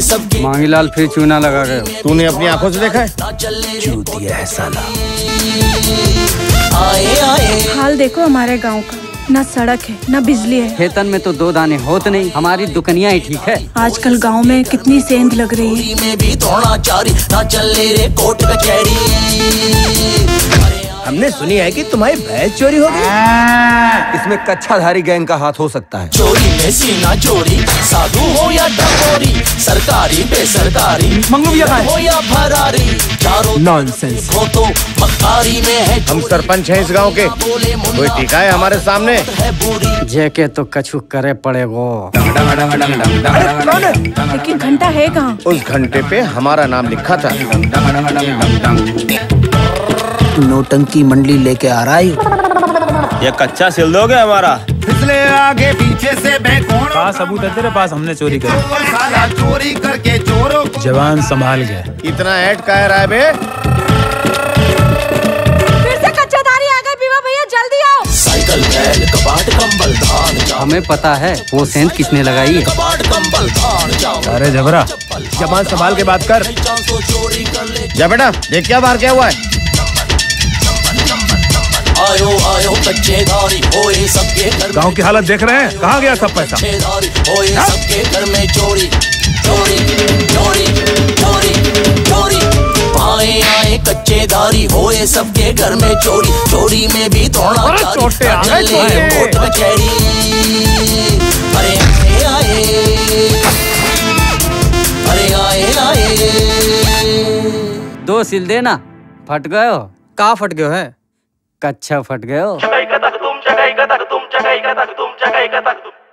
सबके। मांगीलाल फिर चूना लगा गए। तूने अपनी आंखों से देखा है? चूतिया है साला। आए आए हाल देखो हमारे गांव का, ना सड़क है ना बिजली है। खेतन में तो 2 दाने होत नहीं, हमारी दुकनिया ही ठीक है। आजकल गांव में कितनी सेंध लग रही है। में भी थोड़ा चारी ना चले रे कोर्ट कचहरी। हमने सुनी है कि तुम्हारी भैंस चोरी हो गई। इसमें कच्छाधारी गैंग का हाथ हो सकता है। चोरी में सीना चोरी, साधु हो या डकोरी, सरकारी बेसरकारी, मंगलू भैया हो या फरारी, चारों नॉनसेंस। हो तो मक्कारी में है। हम सरपंच हैं इस गांव के, कोई टीका है हमारे सामने? है बुरी जेके तो कछु करे पड़ेगो। लेकिन घंटा है कहाँ? उस घंटे पे हमारा नाम लिखा था। नौटंकी मंडली लेके आ रहा है। ये कच्चा सिल दोगे हमारा? फिसले आगे पीछे से मैं कौन? कहाँ सबूत है तेरे पास? हमने चोरी करी। साला चोरी करके चोरों को जवान संभाल गया। इतना ऐड का है रहा है बे? फिर से कच्चाधारी आ गए। बीमा भैया जल्दी आओ। साइकिल बैल कबाट कंबल धान। हमें पता है वो सेंध किसने लगाई है। कबाट कंबल धान। अरे जबरा, जवान संभाल के बात कर। चोरी कर ले। जा बेटा देख क्या बाहर क्या हुआ है। आयो आयो कच्चेदारी होए सबके घर। गांव की हालत देख रहे हैं, कहाँ गया सब पैसा? कच्चेदारी होए सबके घर में चोरी चोरी चोरी चोरी चोरी। आए आए कच्चेदारी होए सबके घर में चोरी, चोरी में भी थोड़ा चोटे आ गए कोर्ट कचहरी। अरे आए आए अरे आए आए। 2 सिल देना। फट गए हो? कहाँ फट गयो है? कच्छा फट गए हो। चकाई का तक तुम चकाई का तक तुम चकाई का तक तुम चकाई का तक तुम